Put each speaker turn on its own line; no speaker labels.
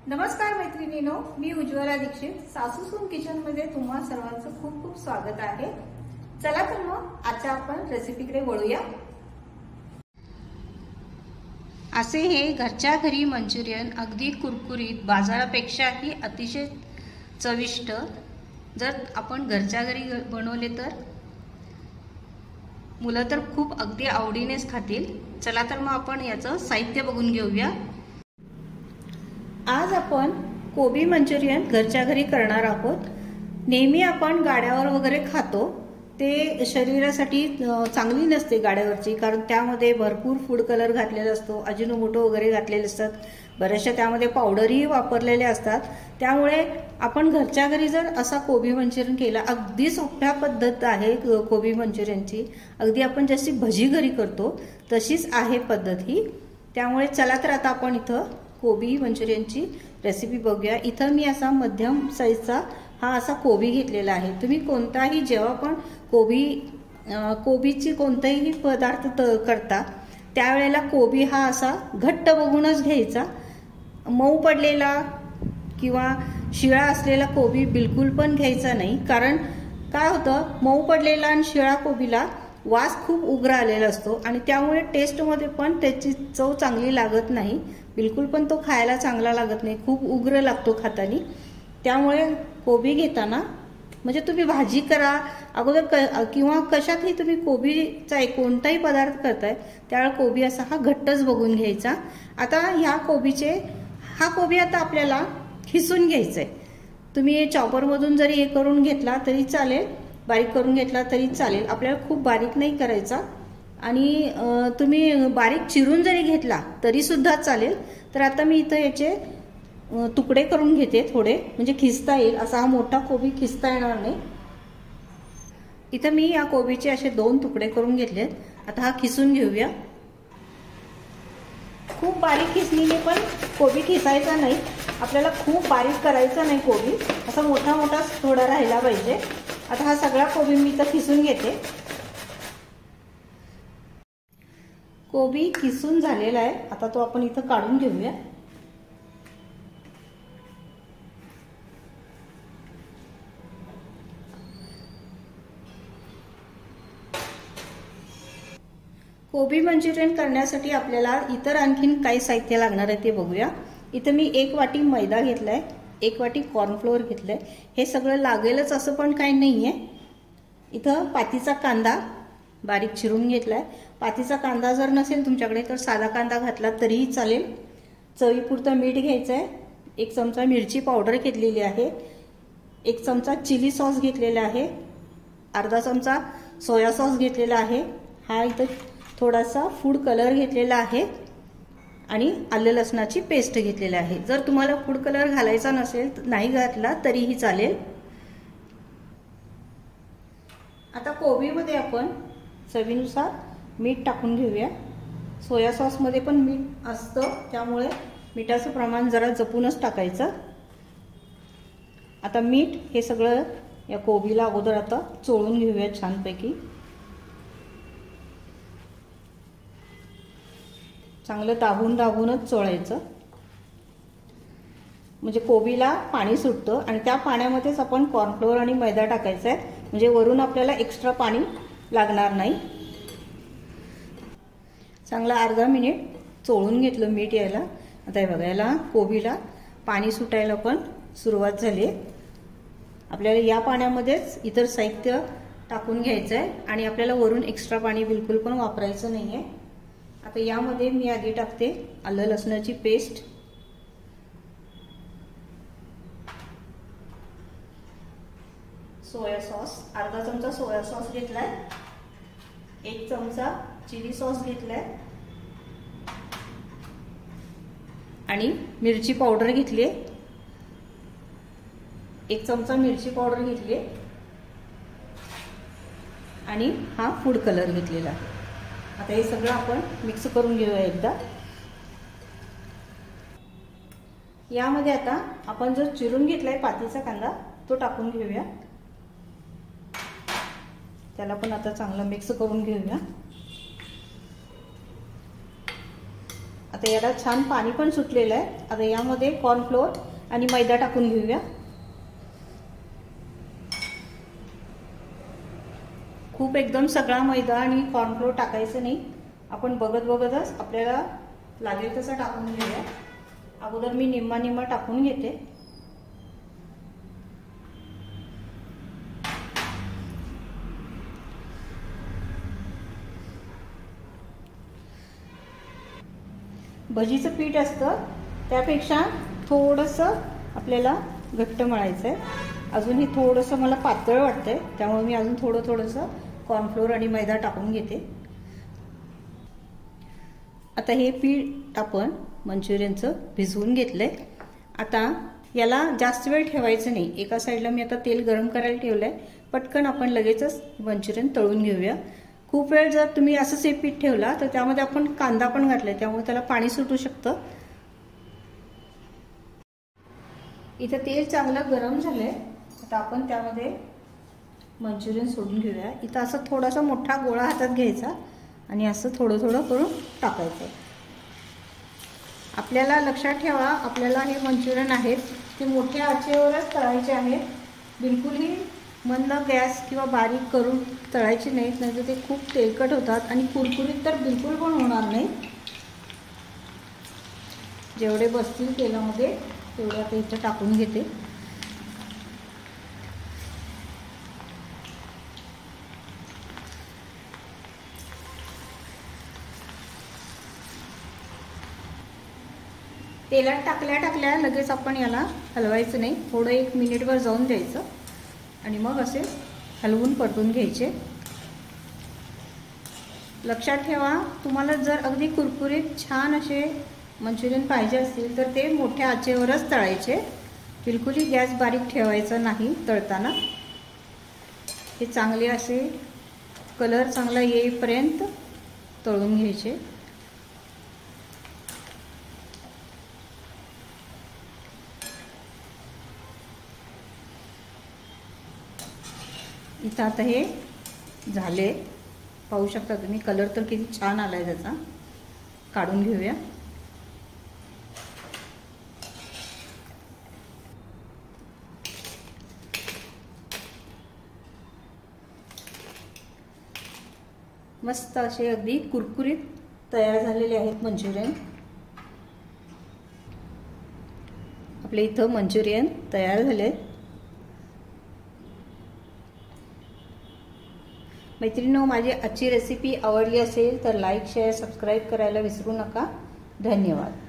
नमस्कार मैत्रिणींनो, मी उज्ज्वला दीक्षित सासूसून किचन मध्ये तुम्हा सर्वांचं खूप खूप स्वागत आहे। चला तर मग आजच्या आपण रेसिपीकडे वळूया। असे हे घरच्या घरी मंचुरियन अगदी कुरकुरीत, बाजारापेक्षाही अतिशय चविष्ट जर आपण घरच्या घरी बनवले तर मुलं तर खूप अगदी आवडीनेच खातील। चला तर मग आपण याचं साहित्य बघून घेऊया। आज आपण कोबी मंचुरियन घरच्या घरी करणार आहोत। नेहमी आपण गाड्यावर वगैरे खातो ते शरीरासाठी चांगली नसते गाड्यावरची, कारण त्यामध्ये भरपूर फूड कलर घातलेला असतो, अजिनोमोटो वगैरे घातलेले असतात, बरेचशा त्यामध्ये पावडरही वापरलेले असतात। त्यामुळे आपण घरच्या घरी जर असा कोबी मंचुरियन केला, अगदी सोप्या पद्धत आहे कोबी मंचुरियनची, अगदी आपण जशी भजी घरी करतो तशीच आहे पद्धत ही। त्यामुळे चला तर आता आपण इथं कोबी मंचुरियनची रेसिपी बघूया। इथं मी असा मध्यम साईजचा हा असा कोबी घेतलेला आहे। तुम्ही कोणताही जेव्हा पण कोबीची कोणताही पदार्थ करता त्यावेळेला कोबी हा असा घट्ट बघूनच घ्यायचा। मऊ पडलेला किंवा शिळा असलेला कोबी बिलकुल पण घ्यायचा नाही, कारण काय होतं, मऊ पडलेला आणि शिळा कोबीला वास खूप उग्र आलेला असतो आणि त्यामुळे टेस्टमध्ये पण त्याची चव चांगली लागत नाही, बिलकुल पण तो खायला चांगला लागत नाही, खूप उग्र लागतो खाताना। त्यामुळे कोबी घेताना म्हणजे तुम्ही भाजी करा अगोदर किंवा कशातही तुम्ही कोबीचा कोणताही पदार्थ करताय त्यावेळेला कोबी असा हा घट्टच बघून घ्यायचा। आता ह्या हा कोबी आता आपल्याला खिसून घ्यायचा आहे। तुम्ही चॉपरमधून जरी हे करून घेतला तरी चालेल, बारीक करून घेतला तरी चालेल, आपल्याला खूप बारीक नाही करायचा। आणि तुम्ही बारीक चिरून जरी घेतला तरी सुद्धा चालेल। तर आता मी इथं याचे तुकडे करून घेते थोडे, म्हणजे खिसता येईल असा हा मोठा कोबी खिसता येणार नाही। इथं मी या कोबीचे असे 2 तुकडे करून घेतलेत। आता हा खिसून घेऊया। खूप बारीक खिसणीने पण कोबी खिसायचा नाही, आपल्याला खूप बारीक करायचा नाही कोबी, असा मोठा मोठा थोडा राहिला पाहिजे। आता हा सगळा कोबी मी इथं खिसून घेते। कोबी खिसून झालेला आहे, आता तो आपण इथं काढून घेऊया। कोबी मंचुरियन करण्यासाठी आपल्याला इतर आणखीन काही साहित्य लागणार आहे ते बघूया। इथं मी 1 वाटी मैदा घेतलाय, 1 वाटी कॉर्नफ्लोअर घेतलंय। हे सगळं लागेलच असं पण काही नाहीये। इथं पातीचा कांदा बारीक चिरून घेतलाय। पातीचा कांदा जर नसेल तुमच्याकडे तर साधा कांदा घातला तरीही चालेल। चवीपुरतं मीठ घ्यायचंय, 1 चमचा मिरची पावडर घेतलेली आहे, 1 चमचा चिली सॉस घेतलेला आहे, अर्धा चमचा सोया सॉस घेतलेला आहे, हा इथं थोडासा फूड कलर घेतलेला आहे आणि आलं लसणाची पेस्ट घेतलेली आहे। जर तुम्हाला फूड कलर घालायचा नसेल नाही घातला तरीही चालेल। आता कोबीमध्ये आपण चवीनुसार मीठ टाकून घेऊया। सोया सॉस मध्ये पण मीठ असतं, त्यामुळे मिठाचं प्रमाण जरा जपूनच टाकायचं। आता मीठ हे सगळं या कोबीला अगोदर आता चोळून घेऊया छानपैकी। चांगलं दाबूनच चोळायचं, म्हणजे कोबीला पाणी सुटतं आणि त्या पाण्यामध्येच आपण कॉर्नफ्लोअर आणि मैदा टाकायचा आहे, म्हणजे वरून आपल्याला एक्स्ट्रा पाणी लागणार नाही। चांगला अर्धा मिनिट चोळून घेतलं मीठ यायला। आता हे बघायला कोबीला पाणी सुटायला पण सुरुवात झाली आहे। आपल्याला या पाण्यामध्येच इतर साहित्य टाकून घ्यायचं आहे आणि आपल्याला वरून एक्स्ट्रा पाणी बिलकुल पण वापरायचं नाहीये। आता यामध्ये मी आधी टाकते आलं लसणाची पेस्ट, सोया सॉस, अर्धा चमचा सोया सॉस घेतलाय, 1 चमचा चिली सॉस घेतलाय आणि मिरची पावडर घेतली, 1 चमचा मिरची पावडर घेतली आणि हा फूड कलर घेतलेला आहे। आता हे सगळं आपण मिक्स करून घेऊया एकदा। यामध्ये आता आपण जो चिरून घेतलाय पातीचा कांदा तो टाकून घेऊया, त्याला पण आता चांगलं मिक्स करून घेऊया। आता याला छान पाणी पण सुटलेलं आहे. आता यामध्ये कॉर्नफ्लोअर आणि मैदा टाकून घेऊया. खूप एकदम सगळा मैदा आणि कॉर्नफ्लोअर टाकायचं नाही. आपण बघत बघतच आपल्याला लागेल तसं टाकून घेऊया. अगोदर मी निम्मा निम्मा टाकून घेते. भजीचं पीठ असतं त्यापेक्षा थोडंसं आपल्याला घट्ट मळायचं आहे. अजून हे थोडंसं मला पातळ वाटतंय, त्यामुळे मी अजून थोडंसं कॉर्नफ्लोअर आणि मैदा टाकून घेते. आता हे पीठ आपण मंचुरियनचं भिजवून घेतलंय. आता याला जास्त वेळ ठेवायचं नाही. एका साईडला मी आता तेल गरम करायला ठेवलंय. पटकन आपण लगेचच मंचुरियन तळून घेऊया. खूप वेळ जर तुम्ही असंच हे पीठ ठेवला तर त्यामध्ये आपण कांदा पण घातलाय, त्यामुळे त्याला पाणी सुटू शकतं. इथं तेल चांगलं गरम झालंय. आता आपण त्यामध्ये मंचुरियन सोडून घेऊया. इथं असं थोडासा मोठा गोळा हातात घ्यायचा आणि असं थोडं करून टाकायचं. आपल्याला लक्षात ठेवा, आपल्याला हे मंचुरियन आहेत ते मोठ्या आचेवरच तळायचे आहेत. बिलकुलही मंद गॅस किंवा बारीक करून तळायचे नाहीत, नाहीतर ते खूप तेलकट होतात आणि कुरकुरीत तर बिलकुल पण होणार नाही. जेवढे बसतील तेलामध्ये तेवढं आता इथं टाकून घेते. तेलात टाकल्या लगेच आपण याला हलवायचं नाही. थोडं 1 मिनिटभर जाऊन द्यायचं आणि मग असे हलवून परतून घ्यायचे. लक्षात ठेवा, तुम्हाला जर अगदी कुरकुरीत छान असे मंचुरियन पाहिजे असतील तर ते मोठ्या आचेवरच तळायचे. बिलकुलही गॅस बारीक ठेवायचा नाही तळताना. हे चांगले असे कलर चांगला येईपर्यंत तळून घ्यायचे. इथं आता हे झाले, पाहू शकता तुम्ही. कलर तर किती छान आलाय त्याचा. काढून घेऊया. मस्त असे अगदी कुरकुरीत तयार झालेले आहेत मंचुरियन. आपले इथं मंचुरियन तयार झाले. मैत्रिणींनो, माझी आजची रेसिपी आवडली असेल तर लाईक, शेअर, सबस्क्राईब करायला विसरू नका. धन्यवाद.